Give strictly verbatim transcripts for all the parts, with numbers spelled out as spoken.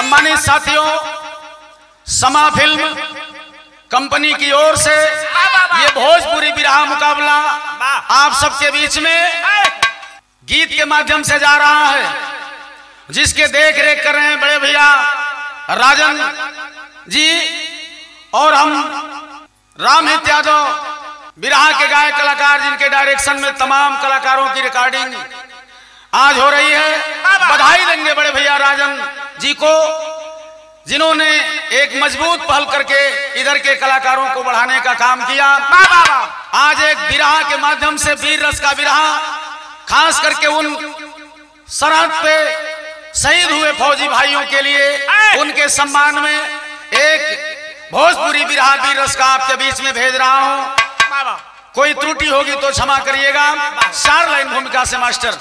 सम्मानित साथियों, समा फिल्म कंपनी की ओर से ये भोजपुरी बिरहा मुकाबला आप सबके बीच में गीत के माध्यम से जा रहा है, जिसके देख रेख कर रहे हैं बड़े भैया राजन जी और हम रामहित यादव, बिरहा के गायक कलाकार, जिनके डायरेक्शन में तमाम कलाकारों की रिकॉर्डिंग आज हो रही है। बधाई देंगे बड़े भैया राजन जी को, जिन्होंने एक मजबूत पहल करके इधर के कलाकारों को बढ़ाने का काम किया। आज एक बिरहा के माध्यम से वीर रस का बिरहा, खास करके उन सरहद पे शहीद हुए फौजी भाइयों के लिए, उनके सम्मान में एक भोजपुरी बिरहा वीर रस का आपके बीच में भेज रहा हूं। कोई त्रुटि होगी तो क्षमा करिएगा। चार लाइन भूमिका से मास्टर।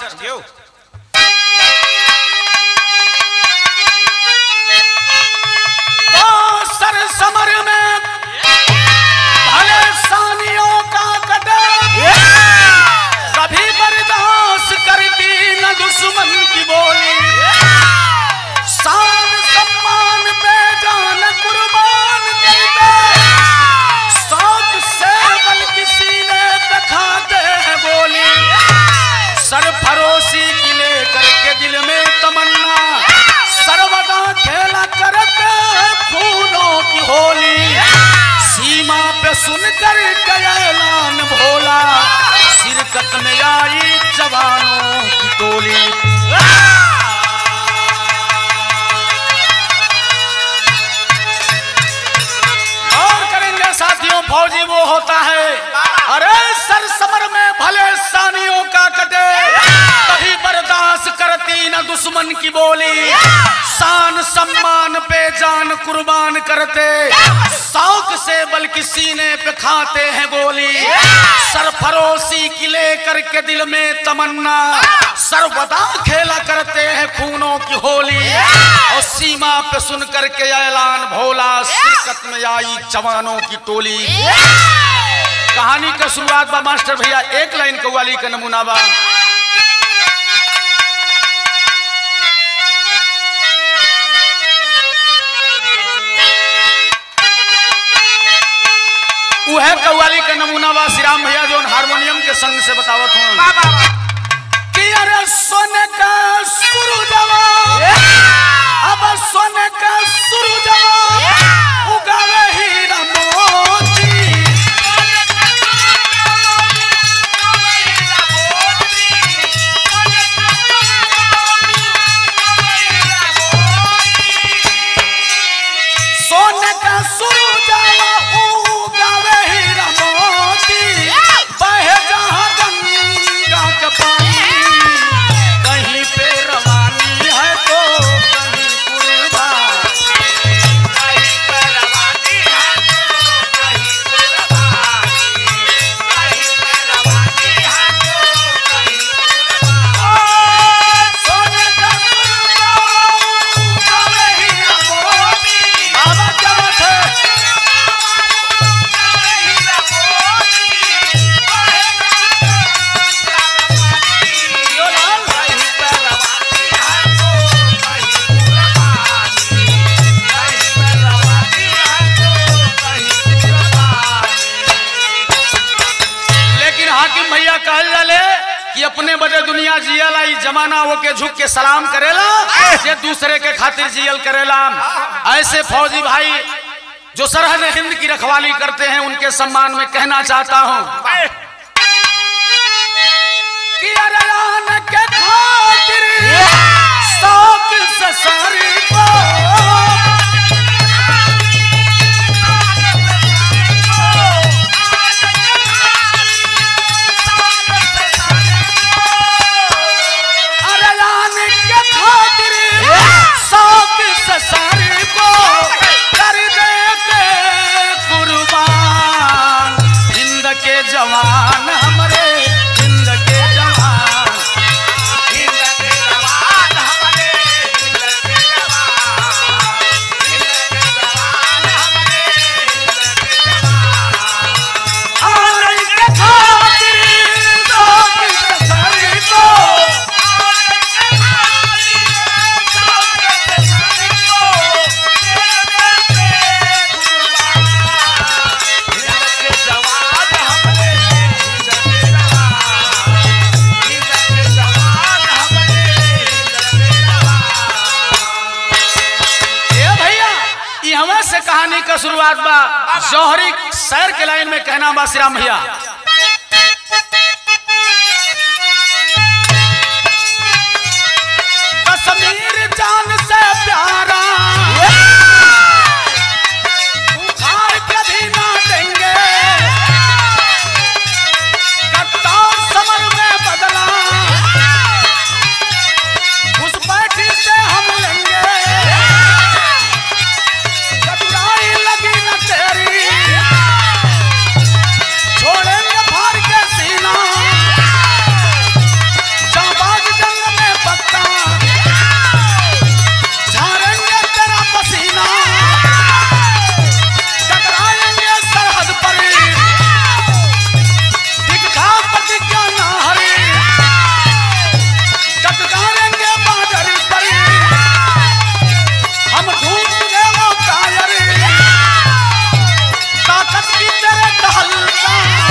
तो सर समर में भले सानियों का कदम, कभी बर्दाश्त करती न दुश्मन की बोली, शान सम्मान पे जान कुर्बान करते, शौक से बल्कि सीने पे खाते हैं गोली, सरफरोशी की लेकर के दिल में तमन्ना, सर्वदा खेला करते खूनों की होली, सीमा पे सुनकर ऐलान भोला, शिरकत में आई जवानों की टोली। और करेंगे साथियों, फौजी वो होता है, अरे सर समर में भले सानियों का कटे, कभी बर्दाश्त करती न दुश्मन की बोली, शान सम्मान पे जान कुर्बान करते, शौक से बल्कि सीने पे खाते हैं गोली, सरफरोशी की लेकर के दिल में तमन्ना, सर्वदा खेला करते हैं खूनों की होली, और सीमा पे सुन करके ऐलान भोला, शिरकत में आई जवानों की टोली। कहानी का शुरुआत बा मास्टर भैया, एक लाइन कव्वाली का नमूना बा। वह कव्वाली का नमूना बा श्री राम भैया जो हारमोनियम के संग से बतावत हूं कि अरे सोने का सूरजवा, अब सोने का सूरजवा उगावे हीरा मोती, सोने का सूरजवा उगावे हीरा मोती, बहे जहां गंगा का पानी, कहीं पे रवानी है तो कहीं कुर्बानी, कहीं पे रवानी है तो कहीं कुर्बानी, कहीं पे रवानी है तो कहीं कुर्बानी, सोने का सूरजवा उगावे हीरा मोती। बाबा क्या बात है, लेकिन हाकिम भैया कहल जाले कि अपने बदे दुनिया जियला, ई जमाना वो के झुक के सलाम करेला, ये दूसरे के खातिर जियल करेला। ऐसे फौजी भाई जो सरहद हिंद की रखवाली करते हैं, उनके सम्मान में कहना चाहता हूं कि अरयान के खातिर शौक से सारी को, शौक से सारी को कर देते कुर्बान, हिंद के जवान हमरे, हिंद के जवान, हिंद के जवान हमरे, कहानी का शुरुआत बा जौहरी शहर के लाइन में कहना बा श्री राम भैया। कश्मीर जान से प्यारा बुखार कभी ना देंगे, कट्टार समर में बदला घुसपैठी से हम लेंगे, चतुराई लगी न तेरी छोड़ेंगे फाड़ के सीना, जाबाज जंग में पत्ता झाड़ेंगे तेरा पसीना, टकराएंगे सरहद पर दिखा प्रतिज्ञा ना हरी, टटकारेंगे बादरी पर हम ढूंढेंगे वो कायर, ताकत की तेरे तहल्का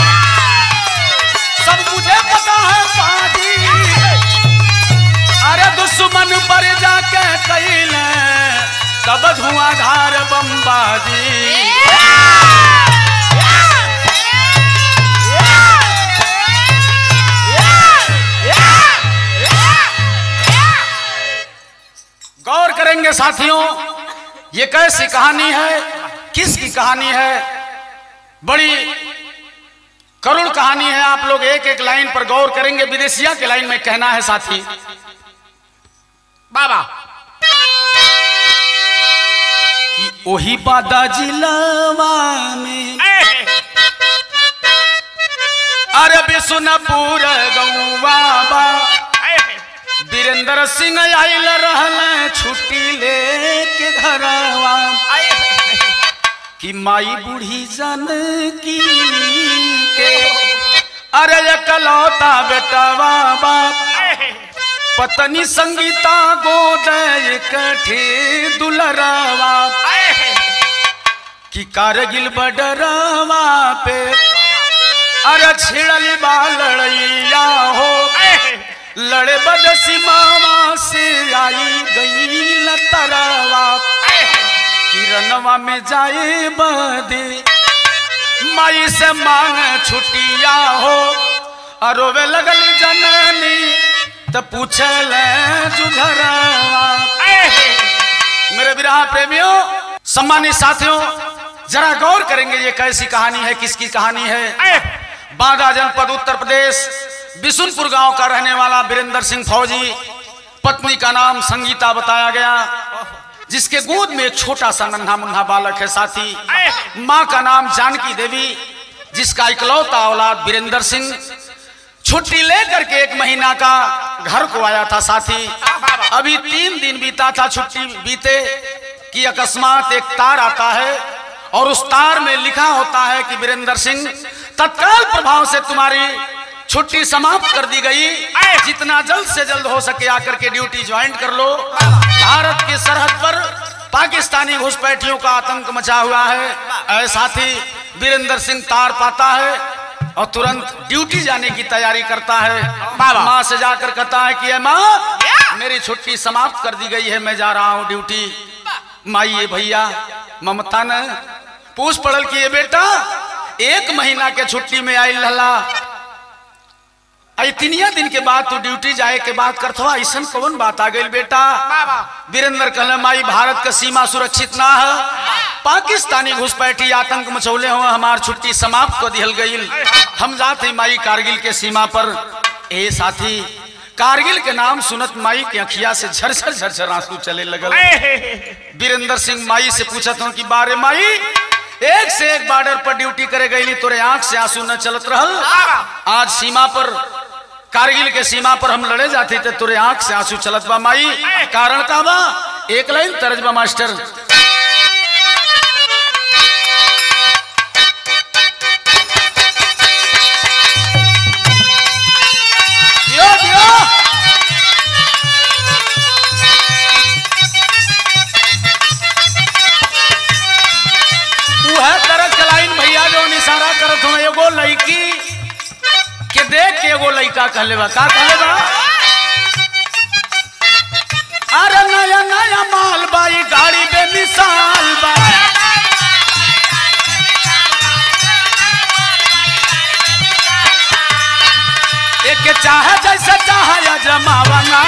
सब मुझे पता है पाजी, अरे दुश्मन पर जाके कैले कब धुआंधार बमबाजी। गौर करेंगे साथियों, ये कैसी कहानी है, किसकी कहानी है, बड़ी करुण कहानी है। आप लोग एक एक लाइन पर गौर करेंगे। विदेशिया के लाइन में कहना है साथी बाबा कि ओही बादा जिलावा में अरे बिशुनपुर गौवा बा वीरेंद्र सिंह आइल रहल छुट्टी लेके घरवा कि माई बूढ़ी जानकी के अरे एकलौता बेटवा बाप पत्नी संगीता गोद कठे दुलरवा कि कारगिल बडरवा पे अरे छिड़ली बा लड़ैया हो, लड़े बदसी मामा से आई गई लतरवा किरणवा में जाए बदे माई से मांग छुटिया हो, अरोवे लगली जननी तो पूछल जुझरवा। मेरे विरहा प्रेमियों, सम्मानित साथियों, जरा गौर करेंगे ये कैसी कहानी है, किसकी कहानी है। बांदा जनपद उत्तर प्रदेश बिशुनपुर गांव का रहने वाला वीरेंद्र सिंह फौजी, पत्नी का नाम संगीता बताया गया, जिसके गोद में एक छोटा सा नन्हा मुन्हा बालक है साथी। माँ का नाम जानकी देवी, जिसका इकलौता औलाद वीरेंद्र सिंह छुट्टी लेकर के एक महीना का घर को आया था साथी। अभी तीन दिन बीता था छुट्टी बीते कि अकस्मात एक तार आता है और उस तार में लिखा होता है कि वीरेंद्र सिंह तत्काल प्रभाव से तुम्हारी छुट्टी समाप्त कर दी गई, जितना जल्द से जल्द हो सके आकर के ड्यूटी ज्वाइन कर लो। भारत की सरहद पर पाकिस्तानी घुसपैठियों का आतंक मचा हुआ है। ऐसा ही वीरेंद्र सिंह तार पाता है और तुरंत ड्यूटी जाने की तैयारी करता है। माँ से जाकर कहता है कि माँ मेरी छुट्टी समाप्त कर दी गई है, मैं जा रहा हूँ ड्यूटी। माई ये भैया ममता न पूछ पड़ल कि ये बेटा एक महीना के छुट्टी में आई लहला, इतनिया दिन के बाद तू ड्यूटी जाए के बाद करथवा, ऐसा कौन बात आ गई बेटा। वीरेंद्र कहले माई भारत का सीमा सुरक्षित ना है, पाकिस्तानी घुसपैठी आतंक मचौले हुए, हमार छुट्टी समाप्त कर दिहल गई, हम जाते माई कारगिल के सीमा पर। ए साथी, कारगिल के नाम सुनत माई के अखिया से झरझर झरझर आंसू चले लगल। वीरेंद्र सिंह माई से पूछत हूँ कि बारे माई एक से एक बॉर्डर पर ड्यूटी करे गई, तोरे आंख से आंसू न चलत रहल, आज सीमा पर कारगिल के सीमा पर हम लड़े जाते थे, तोरे आंख से आंसू चलत बा माई, कारण का बा? एक लाइन तर्जबा मास्टर। दियो दियो तू है तरज के लाइन भैया जो इशारा करत हो, एगो लड़की के देख के एगो लड़का कहले बा, का कहले बा? अरे नया नया माल बाई गाड़ी बेमिसाल बा, आवना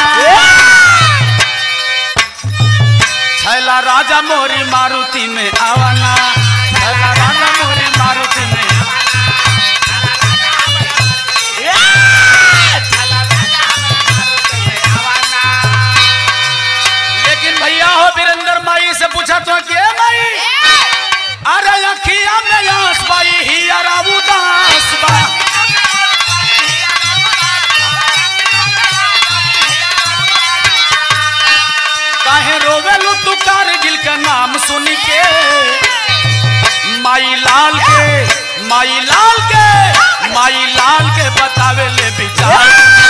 छैला राजा मोरी मारुति में आवना छैला राजा मोरी मारुति में लेकिन भैया हो वीरेंद्र माई से पूछा तो के माई अरे अखिया में आस बाई ही अरा उदास बा काहे रोवेलू तू कारगिल का नाम सुन के माई लाल के माई लाल के माई लाल के बतावे ले विचार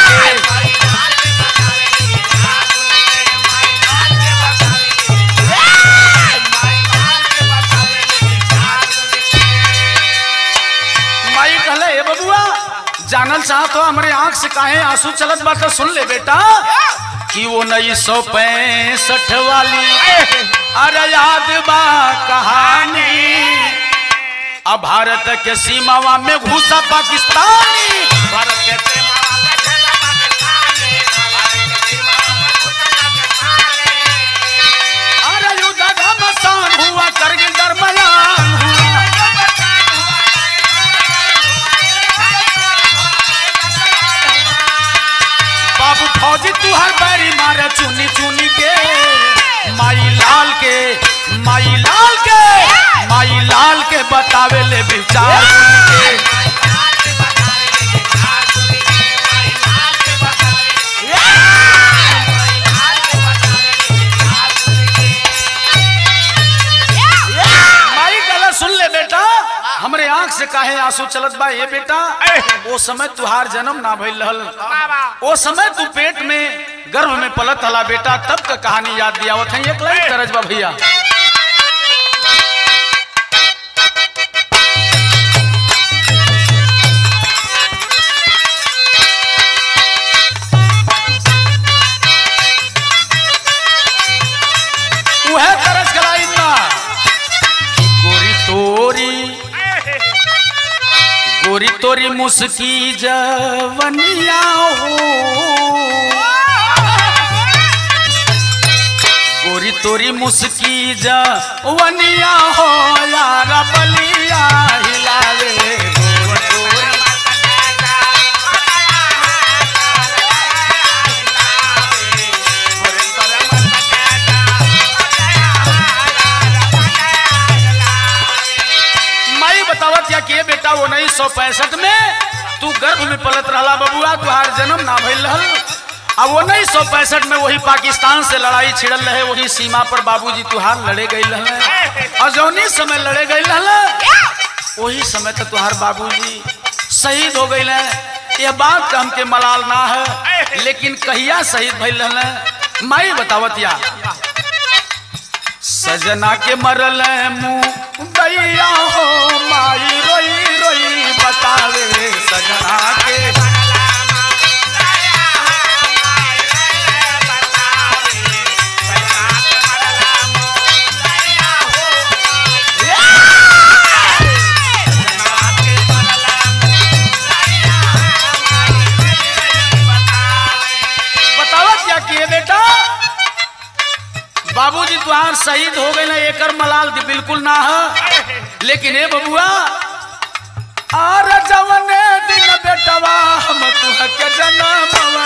माई कहले ए बबुआ जानल चाहत हो हमारे आंख से काहे आंसू चलत बा तो सुन ले बेटा कि वो उन्नीस सौ पैंसठ वाली अरे याद बा कहानी अब भारत के सीमावा में घुसा पाकिस्तानी भारत के सीमावा में घुसा पाकिस्तानी अरे युद्ध घमासान हुआ करगिल दरमियान हुआ बाबू फौजी तू हर बैरी मारे चुनी चुनी के माई लाल के माई लाल के माई लाल के बतावे ले विचार के माई गला सुन ले बेटा हमरे आंख से काहे आंसू चलत बा ये बेटा वो समय तुहार जन्म ना भइल रहल वो समय तू पेट में गर्भ में पलत हला बेटा तब का कहानी याद दियावत है एक लाइन करज बा भैया वह करज कलाई ना गोरी तोरी गोरी तोरी मुस्की जवनिया हो गोरी तोरी मुस्की जवनिया हो यार बलिया हिलावे माई बतावत या कि बेटा उन्नीस सौ पैंसठ में तू गर्भ में पलत रहला बबुआ तुहार जन्म ना भइल रहल अब उन्नीस सौ पैंसठ में वही पाकिस्तान से लड़ाई छिड़ल रहे वही सीमा पर बाबूजी तुहार लड़े गई रहे और जौनी समय लड़े गई रहे वही समय तो तुहार बाबूजी शहीद हो गई रहे यह बात का हमके मलाल ना है लेकिन कहिया शहीद भइल रहे माई बतावत या सजना के मरल मुँह गैया हो माई रोई रोई बतावे सजना के बतावत क्या किए बेटा बाबूजी तुहार शहीद हो गए ना एकर मलाल बिल्कुल ना है लेकिन ए बबुआ आर जवने दिन बेटवा हम तुह के जन्म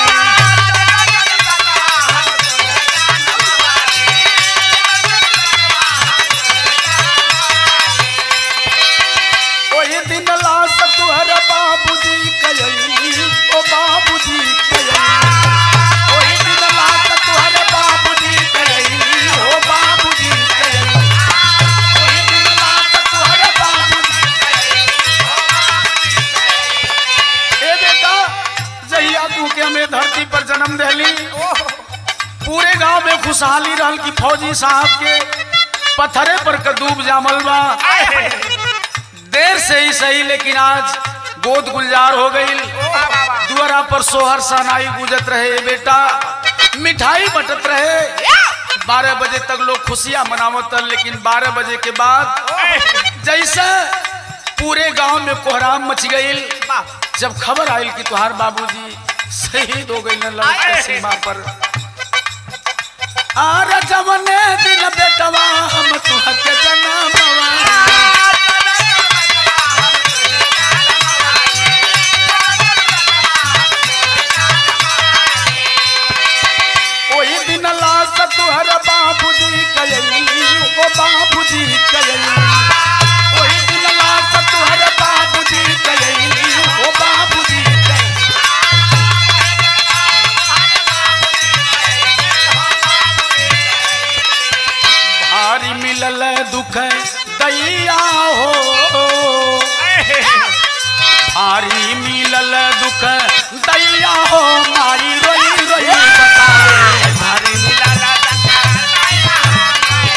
वही दिन लाश तुहर बाबूजी कयली ओ बाबूजी कयली वही दिन लाश तुहर बाबूजी कयली ओ बाबूजी कयली वही दिन लाश तुहर बाबूजी ए बेटा जहिया तू के हमें धरती पर जन्म देली पूरे गांव में खुशहाली रहल कि फौजी साहब के पत्थरे पर कदूब जामल बा देर से ही सही लेकिन आज गोद गुलजार हो गई दुआरा पर सोहर सनाई गुजत रहे बेटा मिठाई बटत रहे बारह बजे तक लोग खुशियां मनावत लेकिन बारह बजे के बाद जैसे पूरे गांव में कोहराम मच गई जब खबर आई कि तुहार बाबूजी शहीद हो गई न लड़के सीमा पर। आर जवने दिन बेटवा हम तुहके जनमवा ओही दिन लाश तुहर बाबूजी कयली ओ बाबूजी कयली ओही दिन लाश तुहर बाबूजी कयली ओ बाबूजी भारी मिलल दुख दैया हो भारी मिलल दुख दैया हो मारी रोई रोई बतावे भारी मिलल दुख दैया हो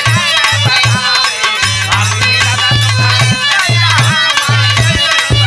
भारी मिलल दुख दैया हो मारी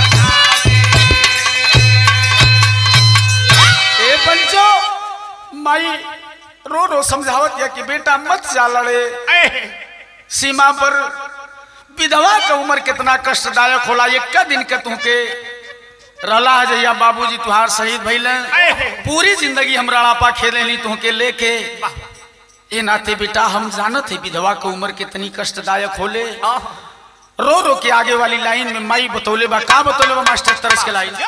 बतावे। ए बंचो माई रो रो समझावत या कि बेटा मत जा लड़े। सीमा पर विधवा का उम्र कितना कष्टदायक होला। एक दिन के तुमके रहला जहिया बाबूजी तुहार शहीद भइले पूरी जिंदगी हम रड़ापा खेले ली तुहके लेके ए नाते बेटा हम जानत है विधवा का उम्र कितनी कष्टदायक होले। रो रो के आगे वाली लाइन में माई बतौले बा का बतौले बा मास्टर तरस के लाइन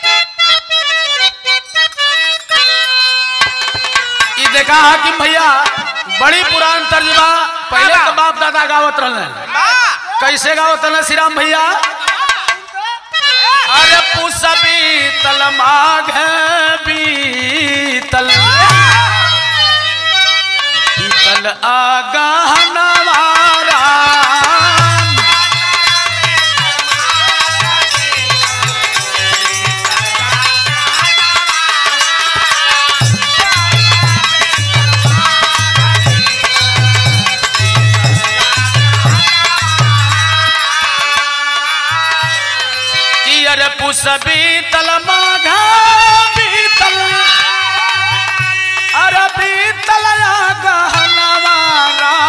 ये देखा हाकिम भैया बड़ी पुरान तर्जबा पहले तो बाप दादा गावत रहले कैसे गावत रहले श्री राम भैया। अरे पुसबी तल माघ बीतल बीतल आगहनवारा अरे पुसबी तल माघा बीतल अरे बीतल गहनवारा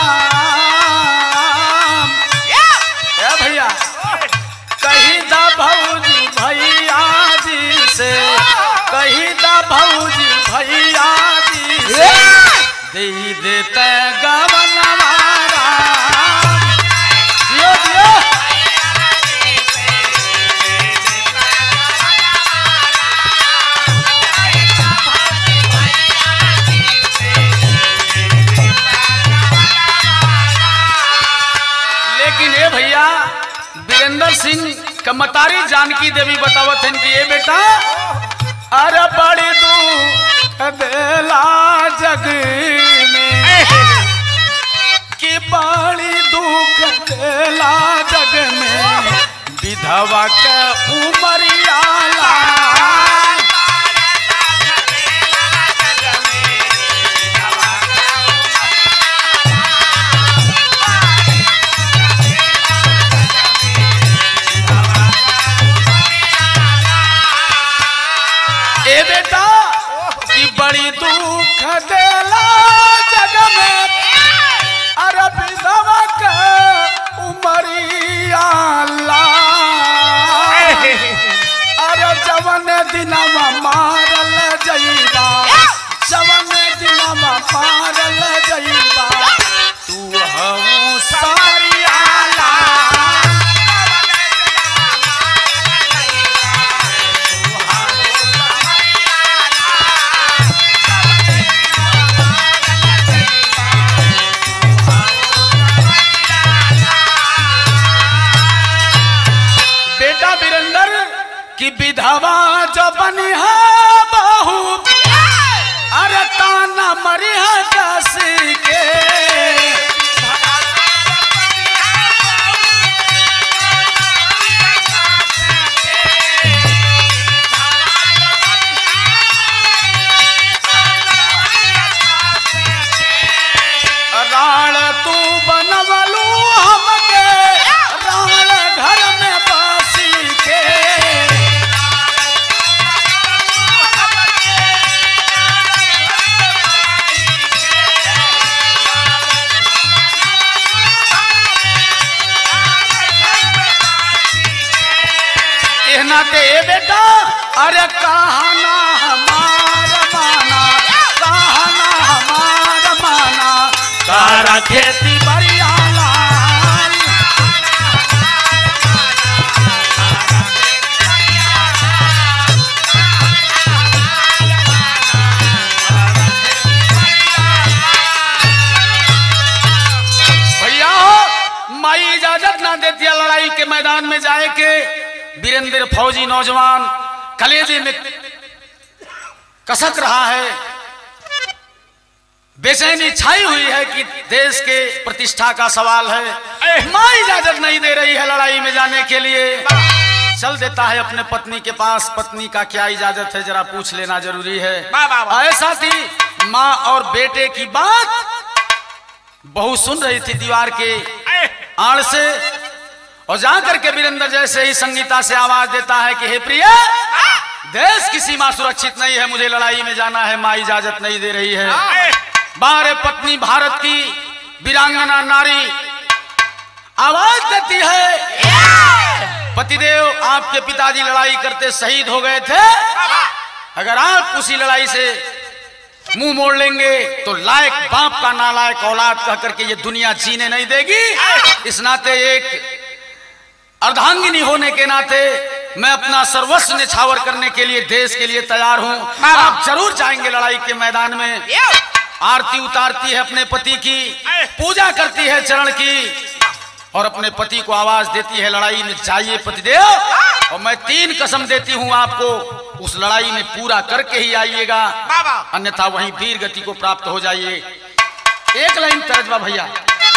भैया कही दा भौजी भैया जी से कही दा भौजी भैया जी से दे देते गवनवारा दियो दियो वीरेंद्र सिंह कमतारी जानकी देवी बतावत हैं कि ये बेटा अरे बड़ी दुख देला जग में कि बड़ी दुख देला जग में विधवा के उमरिया बेटा कि बड़ी दुख देला जग में अरे विधवा के उमरिया अरे जवन दिनमा मारल जईबा जवन दिनमा मारल जईबा तू हूँ सारिया कि विधवा जो बनी है बहू अरे ताना मरी है दस के राण तू बनवलू हमके राण घर में बसी के नाते बेटा अरे कहाना हम जमाना कारा खेती बढ़िया लाल। भैया माई इजाजत ना देती है लड़ाई के मैदान में जाए के। वीरेंद्र फौजी नौजवान कलेजे में कसक रहा है, बेचैनी छाई हुई है कि देश के प्रतिष्ठा का सवाल है। मां इजाजत नहीं दे रही है लड़ाई में जाने के लिए। चल देता है अपने पत्नी के पास। पत्नी का क्या इजाजत है जरा पूछ लेना जरूरी है। ऐसा थी माँ और बेटे की बात बहू सुन रही थी दीवार के आड़ से, और जाकर के वीरेंद्र जैसे ही संगीता से आवाज देता है कि हे प्रिय, देश की सीमा सुरक्षित नहीं है, मुझे लड़ाई में जाना है, माँ इजाजत नहीं दे रही है। बारे पत्नी भारत की वीरांगना नारी आवाज देती है, पतिदेव आपके पिताजी लड़ाई करते शहीद हो गए थे, अगर आप उसी लड़ाई से मुंह मोड़ लेंगे तो लायक बाप का नालायक औलाद कह करके ये दुनिया जीने नहीं देगी। इस नाते एक अर्धांगिनी होने के नाते मैं अपना सर्वस्व निछावर करने के लिए देश के लिए तैयार हूं। आप जरूर जाएंगे लड़ाई के मैदान में। आरती उतारती है अपने पति की, पूजा करती है चरण की, और अपने पति को आवाज देती है लड़ाई में जाइए पतिदेव, और मैं तीन कसम देती हूं आपको उस लड़ाई में पूरा करके ही आइएगा, अन्यथा वहीं वीर गति को प्राप्त हो जाइए। एक लाइन तर्जबा भैया।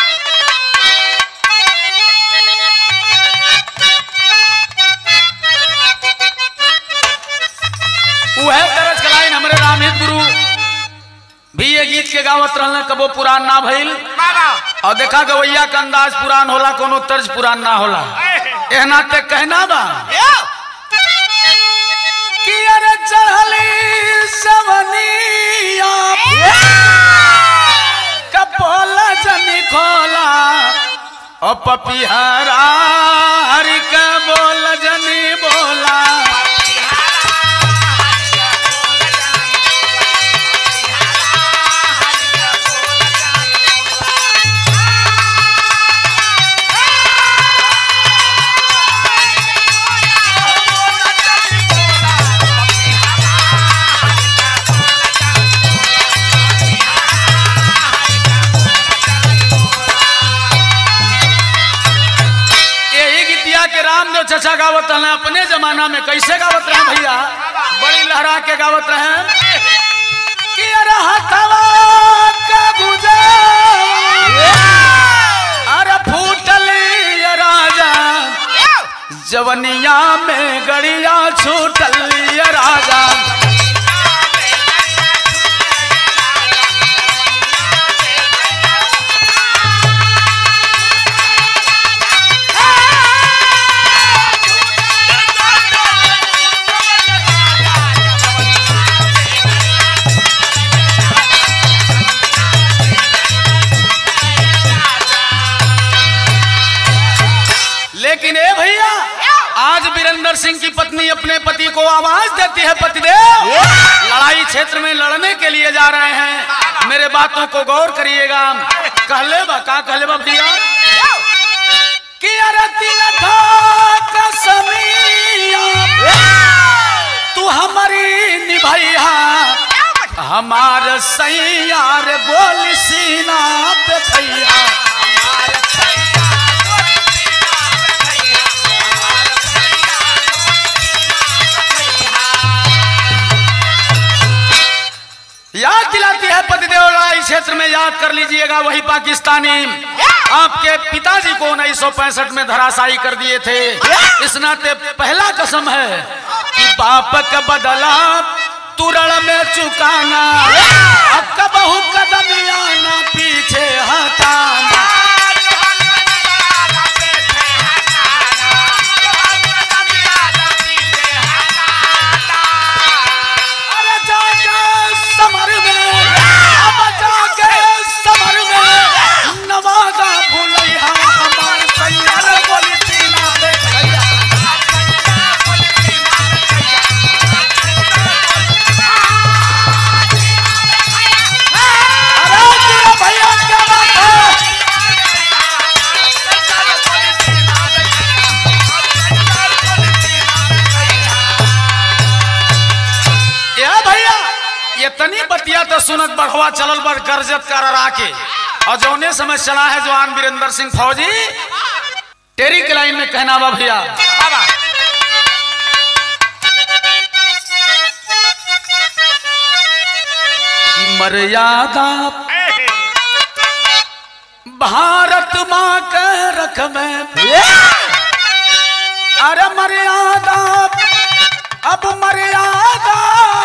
वो है तरज का लाइन हमारे रामहित गुरु भी ये गीत के गावत रहने कबो पुरान ना भइल, और देखा गवैया का अंदाज पुरान होला, कोनो तर्ज पुरान ना होला। एह नाते कहना बा कि अरे चढ़ली सवनिया कपोला जनी खोला, और पपिहरा हरि का बोल जनी बोला। रामदेव चचा गावत रहे अपने जमाना में, कैसे गावत रहे भैया, बड़ी लहरा के गावत रहे कि अरे हथवा का गुजे अरे फूटली राजा जवनिया में गड़िया छूटली राजा। लेकिन ए भैया आज वीरेंद्र सिंह की पत्नी अपने पति को आवाज देती है, पतिदेव लड़ाई क्षेत्र में लड़ने के लिए जा रहे हैं, मेरे बातों को गौर करिएगा। कहले बा का कहले बा भैया कि अरे तिलका कसमिया तू हमारी निभैया, हमार सैया रे बोल सीना पे खैया। याद दिलाती है पतिदेव लड़ाई क्षेत्र में, याद कर लीजिएगा वही पाकिस्तानी आपके पिताजी को उन्नीस सौ पैंसठ में धराशायी कर दिए थे। इस नाते पहला कसम है कि बाप का बदला तुरण में चुकाना, अब कबहू कदम आना पीछे हटाना। गोला चलल पर गरजत कर के और जौने समय चला है जवान वीरेंद्र सिंह फौजी टेरी के लाइन में कहना बा भैया मर्यादा भारत माँ के रख में अरे मर्यादा अब मर्यादा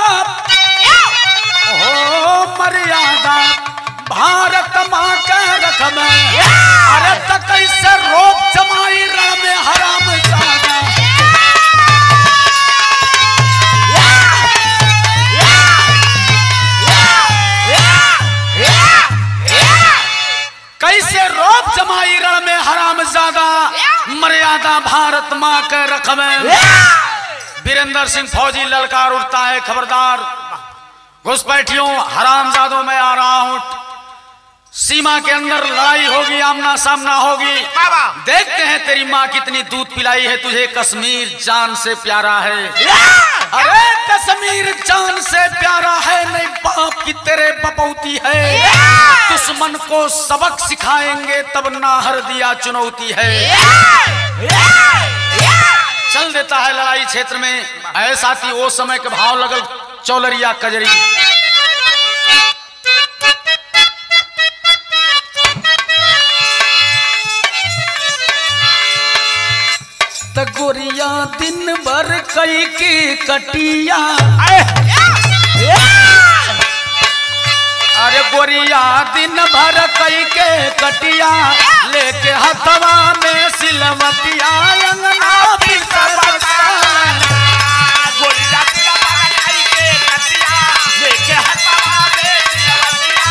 हो मर्यादा भारत माँ के रख में अरे तक कैसे रोक जमाई रण में हराम जादा कैसे रोक जमाई रण में हराम ज्यादा मर्यादा भारत माँ के रख में वीरेंद्र सिंह फौजी ललकार उठता है खबरदार घुसपैठियों हरामजादों में आ रहा हूं सीमा के अंदर लड़ाई होगी आमना सामना होगी देखते हैं तेरी माँ कितनी दूध पिलाई है तुझे कश्मीर जान से प्यारा है अरे कश्मीर जान से प्यारा है नहीं बाप की तेरे बपौती है दुश्मन को सबक सिखाएंगे तब ना हर दिया चुनौती है चल देता है लड़ाई क्षेत्र में ऐसा थी वो समय के भाव लगल चौलरिया कजरी तगोरिया दिन भर कई की कटिया अरे गोरिया दिन भर कई के कटिया लेके हथवा में सिलवटिया अंगना बिसर गोरिया दिन भर कई के कटिया लेके हथवा में सिलवटिया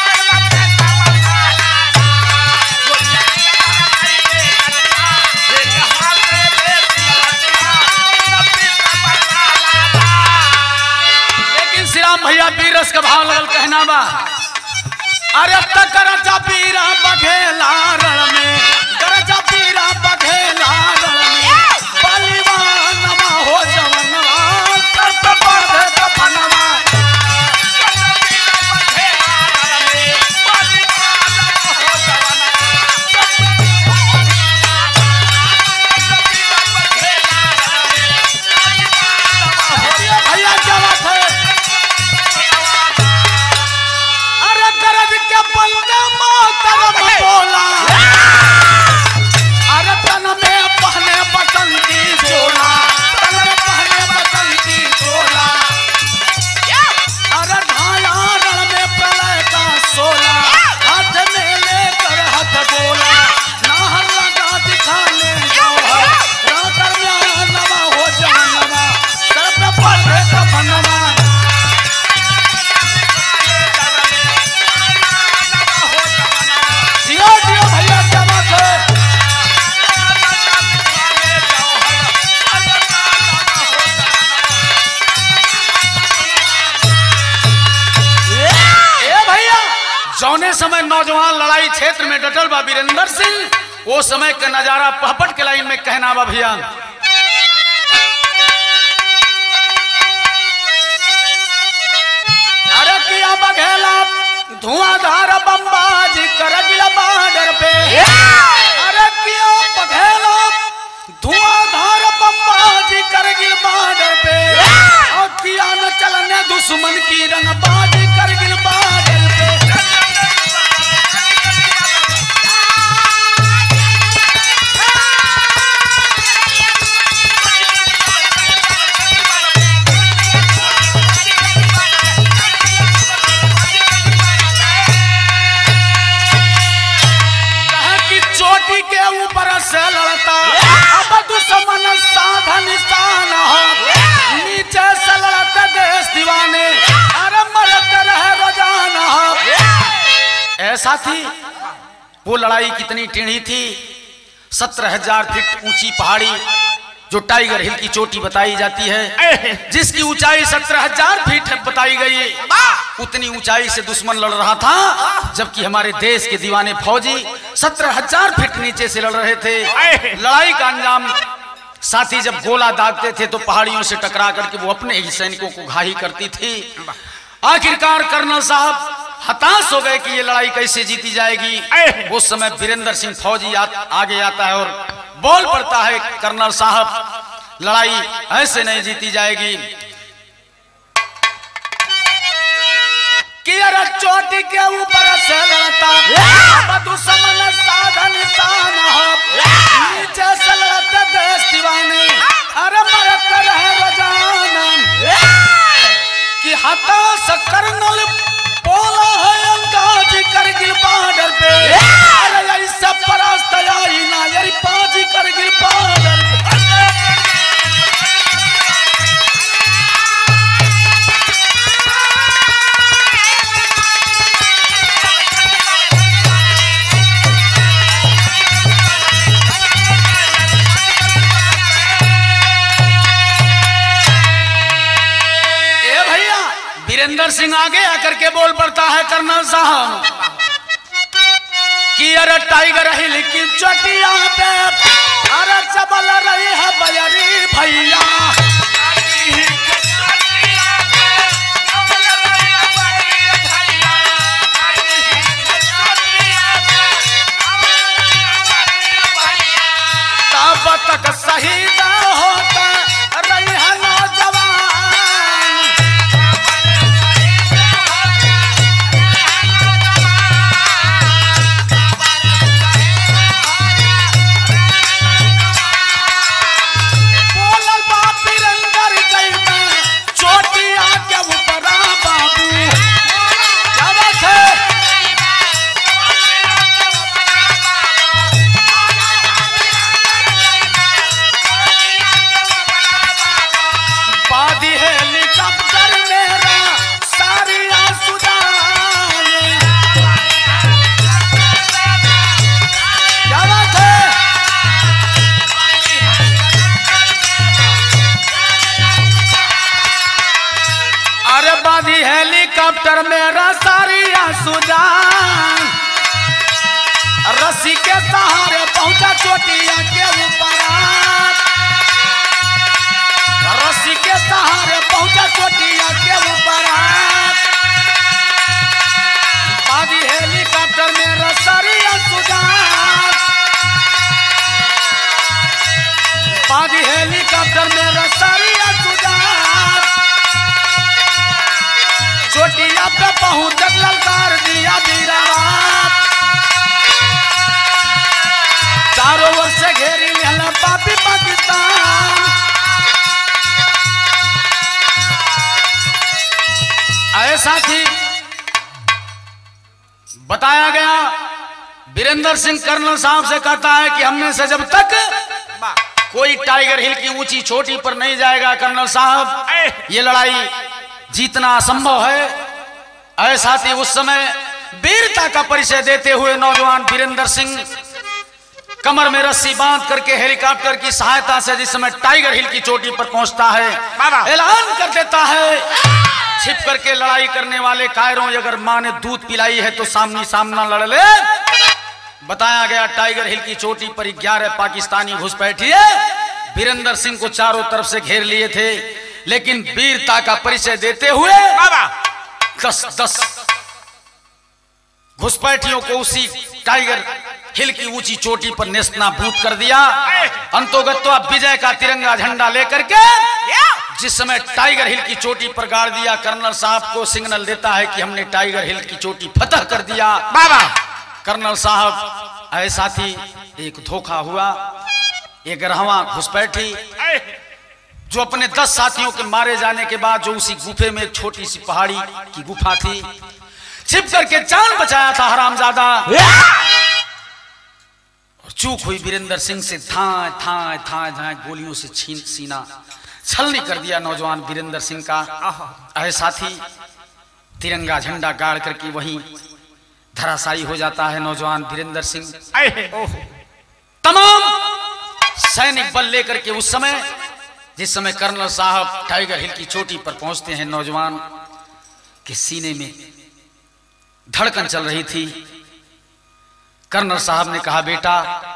लेकिन श्री राम भैया बीरस का भाव लगल कहना बा अरे तकरजा पीरा बघेला रण में गरजा पीरा बघेला रण में बलिवानवा हो जवनवा तब बाधे दफनवा भैया क्या बात है बंदे मातरम बोला अरे तन में पहने बसंती चोला तन में पहने बसंती चोला अरे ढाया रण में प्रलय का सोला हाथ में लेकर हाथ बोला नाहर लगा दिखाने जौहर रातर में नवा हो जानवा सर पे पड़े दफनवा भैया क्या बात है ए भैया जौने समय नौजवान लड़ाई क्षेत्र में डटल बा वीरेंद्र सिंह वो समय का नजारा पहपट के लाइन में कहना बा भैया अरे किया बघेला धुआंधार बम्बाजी करगिल बॉर्डर पे अरे किया बघेला धुआंधार बम्बाजी करगिल बॉर्डर पे और किया न चलने दुश्मन की रंगबाजी करगिल बॉर्डर पे के ऊपर से लड़ता अब दुश्मन साधन स्थान हो नीचे से लड़ते देश दीवाने अरे मरते रहे रोजाना ऐसा थी वो लड़ाई कितनी टेढ़ी थी सत्रह हजार फीट ऊंची पहाड़ी जो टाइगर हिल की चोटी बताई जाती है जिसकी ऊंचाई सत्रह हजार फीट बताई गई उतनी ऊंचाई से दुश्मन लड़ रहा था जबकि हमारे देश के दीवाने फौजी सत्रह हजार फीट नीचे से लड़ रहे थे लड़ाई का अंजाम साथी जब गोला दागते थे तो पहाड़ियों से टकरा करके वो अपने ही सैनिकों को घाही करती थी आखिरकार कर्नल साहब हताश हो गए कि ये लड़ाई कैसे जीती जाएगी। उस समय वीरेंद्र सिंह फौजी आ, आगे आता है और बोल पड़ता है, कर्नल साहब लड़ाई ऐसे नहीं जीती जाएगी। कि अरे चोटी के ऊपर से लड़ता दुश्मन साधन तान नीचे से लड़ते देश दीवाने, अरे मरत रहे रोजाना कि हताश कर्नल बोला है अंदाज करगिल बॉर्डर पे, अरे ऐसा परास्त आई ना यारी पाजी करगिल बॉर्डर पे। वीरेंद्र सिंह आगे आकर के बोल पड़ता है कर्नल साहब कि अरे टाइगर हिल की चोटिया पे अरे चबल रही है बजरी भैया, तब तक शहीद होता रही है नौजवान। हेलीकॉप्टर मेरा सारिया सुजान, रस्सी के सहारे पहुंचा चोटिया के ऊपर, रस्सी के सहारे पहुंचा चोटिया के ऊपर। बाजी हेलीकॉप्टर मेरा सारिया सुजान, बाजी हेलीकॉप्टर मेरा सारिया सुजान, चोटिया पे पहुंच ललकार दिया वीरवाद, चारों ओर से घेरी लिया पापी पाकिस्तान। ऐसा थी बताया गया। वीरेंद्र सिंह कर्नल साहब से कहता है कि हमने से जब तक कोई टाइगर हिल की ऊंची चोटी पर नहीं जाएगा कर्नल साहब, ये लड़ाई जीतना असंभव है। ऐसा थी उस समय वीरता का परिचय देते हुए नौजवान वीरेंद्र सिंह कमर में रस्सी बांध करके हेलीकॉप्टर की सहायता से जिस समय टाइगर हिल की चोटी पर पहुंचता है, ऐलान कर देता है छिप करके लड़ाई करने वाले कायरों, अगर मां ने दूध पिलाई है तो सामने सामना लड़ ले। बताया गया टाइगर हिल की चोटी पर ग्यारह पाकिस्तानी घुसपैठिए वीरेंद्र सिंह को चारों तरफ से घेर लिए थे, लेकिन वीरता का परिचय देते हुए दस दस घुसपैठियों को उसी टाइगर हिल की ऊंची चोटी पर नेस्तनाबूद कर दिया। अंतोगत्वा विजय का तिरंगा झंडा लेकर के जिस समय टाइगर हिल की चोटी पर गाड़ दिया, कर्नल साहब को सिग्नल देता है कि हमने टाइगर हिल की चोटी फतह कर दिया। बाबा कर्नल साहब ऐसा थी एक धोखा हुआ। एक ग्यारहवां घुसपैठी जो अपने दस साथियों के मारे जाने के बाद जो उसी गुफे में एक छोटी सी पहाड़ी की गुफा थी, छिप करके जान बचाया था हरामजादा, और चूक हुई वीरेंद्र सिंह से धाए धाए धाए धाए गोलियों से छीन सीना छलनी कर दिया नौजवान वीरेंद्र सिंह का। ऐसा थी तिरंगा झंडा गाड़ करके वहीं धराशायी हो जाता है नौजवान वीरेंद्र सिंह। तमाम सैनिक बल लेकर के उस समय जिस समय कर्नल साहब टाइगर हिल की चोटी पर पहुंचते हैं, नौजवान के सीने में धड़कन चल रही थी। कर्नल साहब ने कहा, बेटा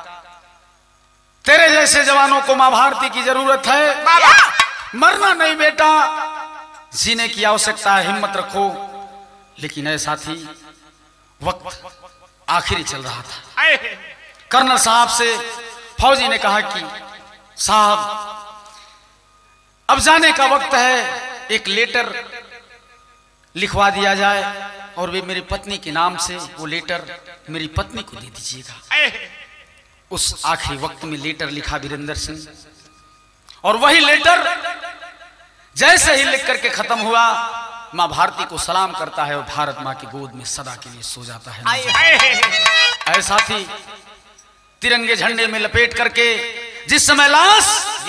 तेरे जैसे जवानों को मां भारती की जरूरत है, मरना नहीं बेटा, जीने की आवश्यकता है, हिम्मत रखो। लेकिन ऐसा थी वक्त आखिरी चल रहा था। कर्नल साहब से फौजी ने कहा कि साहब अब जाने का वक्त है, एक लेटर लिखवा दिया जाए और वे मेरी पत्नी के नाम से वो लेटर मेरी पत्नी को दे दीजिएगा। उस आखिरी वक्त में लेटर लिखा वीरेंद्र सिंह, और वही लेटर जैसे ही लिख करके खत्म हुआ, माँ भारती को सलाम करता है और भारत माँ की गोद में सदा के लिए सो जाता है। ऐसा थी तिरंगे झंडे में लपेट करके जिस समय लाश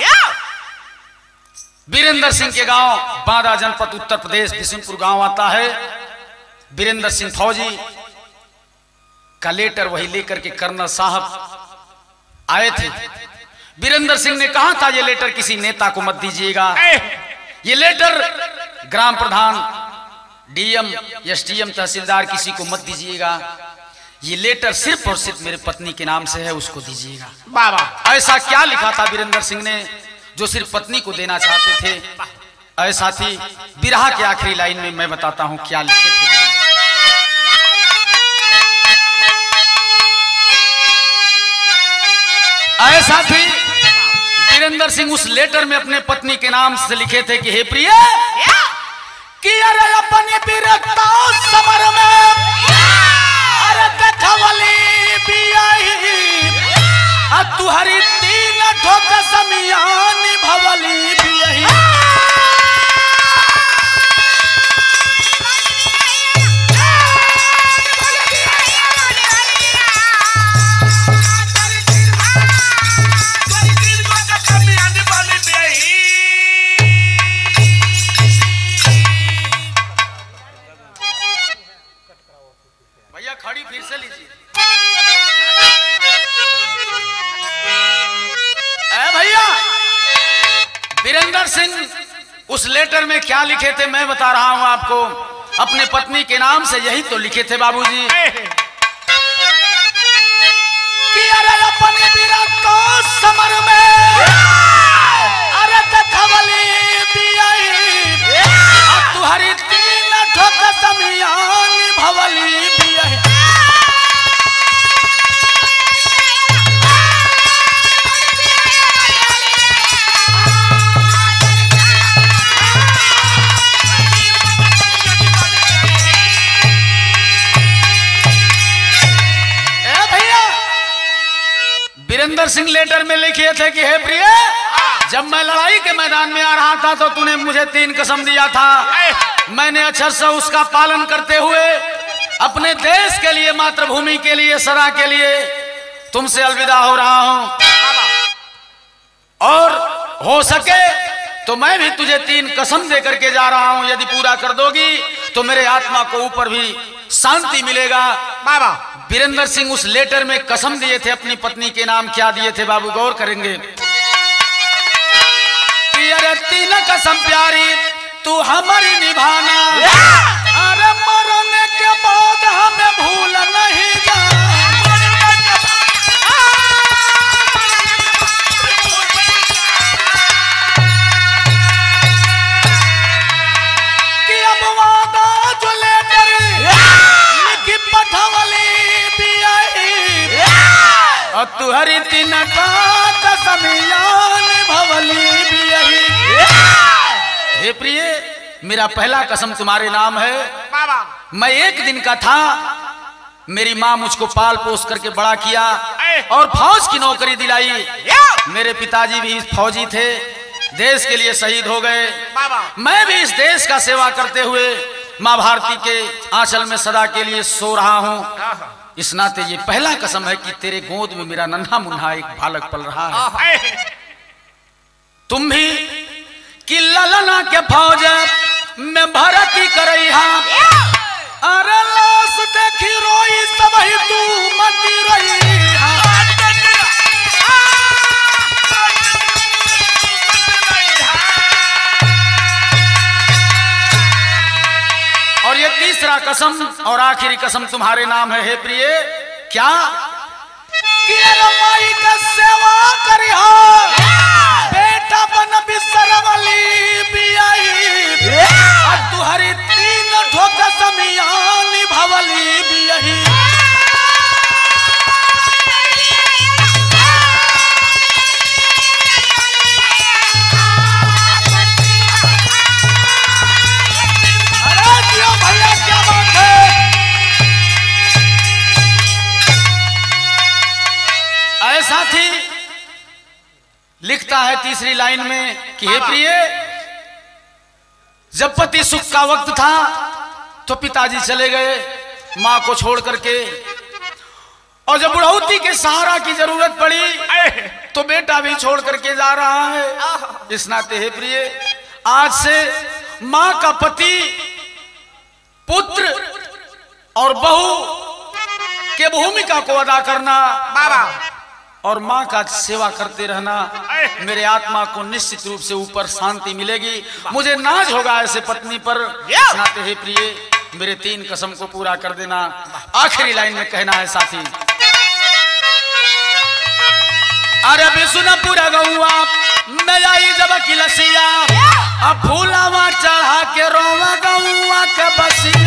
वीरेंद्र सिंह के गांव बांदा जनपद उत्तर प्रदेश बिशनपुर गांव आता है, वीरेंद्र सिंह फौजी का लेटर वही लेकर के कर्नल साहब आए थे। वीरेंद्र सिंह ने कहा था ये लेटर किसी नेता को मत दीजिएगा, ये लेटर ग्राम प्रधान, डीएम, एसडीएम, तहसीलदार किसी को मत दीजिएगा, ये लेटर सिर्फ और सिर्फ मेरे पत्नी के नाम से है, उसको दीजिएगा। बाबा ऐसा क्या लिखा था वीरेंद्र सिंह ने जो सिर्फ पत्नी को देना चाहते थे? ऐसा थी बिरहा के आखिरी लाइन में मैं बताता हूं क्या लिखे थे। ऐसा थी वीरेंद्र सिंह उस लेटर में अपने पत्नी के नाम से लिखे थे कि हे प्रिय, कि अरे अपने बीरता समर में अरे देखवली बियाही तुहरी तीन ठोक समियान भवली बियाही। भैया खड़ी फिर से लीजिए। भैया वीरेंद्र सिंह उस लेटर में क्या लिखे थे मैं बता रहा हूं आपको, अपने पत्नी के नाम से यही तो लिखे थे बाबूजी कि अरे अपने विराट को समर में अरे देखवली बियाही तुहरी तीन ठोक समियान भवली बियाही। वीरेंद्र सिंह लेटर में लिखे थे कि हे प्रिय, जब मैं लड़ाई के मैदान में आ रहा था तो तूने मुझे तीन कसम दिया था, मैंने अक्षर से उसका पालन करते हुए अपने देश के लिए, मातृभूमि के लिए, सदा के लिए तुमसे अलविदा हो रहा हूं, और हो सके तो मैं भी तुझे तीन कसम दे करके जा रहा हूं, यदि पूरा कर दोगी तो मेरे आत्मा को ऊपर भी शांति मिलेगा। बाबा वीरेंद्र सिंह उस लेटर में कसम दिए थे अपनी पत्नी के नाम, क्या दिए थे बाबू गौर करेंगे कि अरे तीन कसम प्यारी तू हमारी निभाना, अरे मरने के बाद हमें भूल नहीं जाना, कि अब वादा जो लेटर लिखी पठवली तुहरी तीन कसमियान भवली बियाही। हे प्रिय, मेरा पहला कसम तुम्हारे नाम है। बाबा मैं एक दिन का था, मेरी माँ मुझको पाल पोस करके बड़ा किया और फौज की नौकरी दिलाई। मेरे पिताजी भी फौजी थे, देश के लिए शहीद हो गए। मैं भी इस देश का सेवा करते हुए माँ भारती के आंचल में सदा के लिए सो रहा हूँ। इस नाते ये पहला कसम है कि तेरे गोद में मेरा नन्हा मुन्हा एक बालक पल रहा है। तुम भी कि ललना के फौज में भर्ती करई हा, अरे लाश देखी रोई सब ही तू मती रही हा। और ये तीसरा कसम और आखिरी कसम तुम्हारे नाम है हे प्रिय, क्या कि माई का सेवा करिहा, बेटा बन बिसरवली बियाही तुहरी तीन ठोक समिया निभवली भी यही। अरे जियो भैया क्या बात है। ऐसा थी लिखता है तीसरी लाइन में कि हे प्रिय, जब पति सुख का वक्त था तो पिताजी चले गए मां को छोड़ करके, और जब बुढ़ौती के सहारा की जरूरत पड़ी तो बेटा भी छोड़ करके जा रहा है। इस नाते हे प्रिय, आज से मां का पति, पुत्र और बहू के भूमिका को अदा करना और माँ का सेवा करते रहना, मेरे आत्मा को निश्चित रूप से ऊपर शांति मिलेगी, मुझे नाज होगा ऐसे पत्नी पर। इस नाते हे प्रिय, मेरे तीन कसम को पूरा कर देना। आखिरी लाइन में कहना है साथी, अरे बिसुना पूरा गौआ मैं आई जब की लसिया, अब फूलावा चढ़ा के रोवा गौआ के बसिया।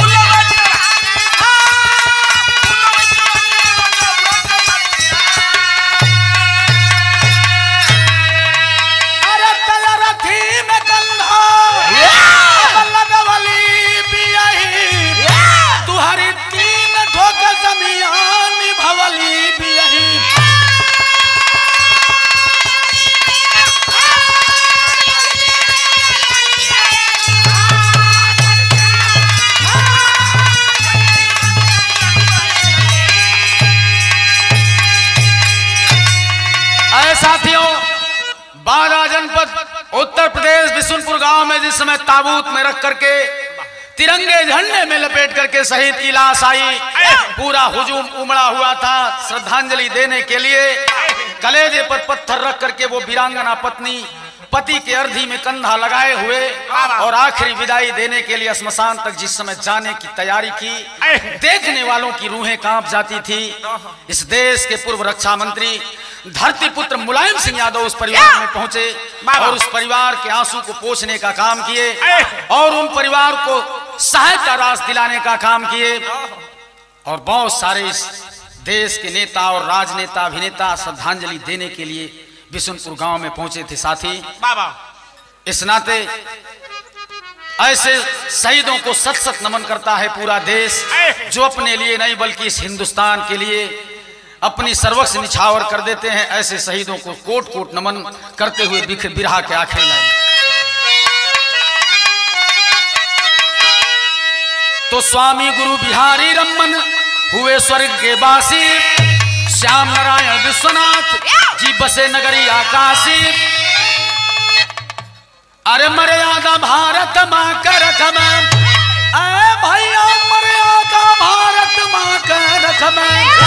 साथियों, बारा जनपद उत्तर प्रदेश बिशुनपुर गांव में जिस समय ताबूत में रख करके तिरंगे झंडे में लपेट करके शहीद की लाश आई, पूरा हुजूम उमड़ा हुआ था श्रद्धांजलि देने के लिए। कलेजे पर पत्थर रख करके वो वीरांगना पत्नी पति के अर्धी में कंधा लगाए हुए और आखिरी विदाई देने के लिए श्मशान तक जिस समय जाने की तैयारी की, देखने वालों की रूहें कांप जाती थी। इस देश के पूर्व रक्षा मंत्री धरती पुत्र मुलायम सिंह यादव उस परिवार में पहुंचे और उस परिवार के आंसू को पोंछने का काम किए और उन परिवार को सहायता राशि दिलाने का काम किए। और बहुत सारे इस देश के नेता और राजनेता अभिनेता श्रद्धांजलि देने के लिए बिशुनपुर गांव में पहुंचे थे साथी। इस नाते ऐसे शहीदों को सत सत नमन करता है पूरा देश, जो अपने लिए नहीं बल्कि इस हिंदुस्तान के लिए अपनी सर्वस्व निछावर कर देते हैं। ऐसे शहीदों को कोट कोट नमन करते हुए बिरहा के आखिरी लाइन, तो स्वामी गुरु बिहारी रमन हुए स्वर्ग के बासी, श्याम नारायण विश्वनाथ जी बसे नगरी आकाशी। अरे मर्यादा भारत माँ का रखम, अरे भैया मर्यादा भारत माँ का रखम,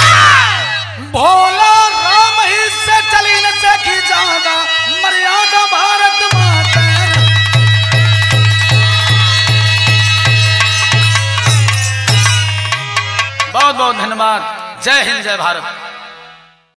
भोला राम ही से चली न सकी ज्यादा, मर्यादा भारत माँ का। बहुत बहुत धन्यवाद। जय हिंद, जय भारत।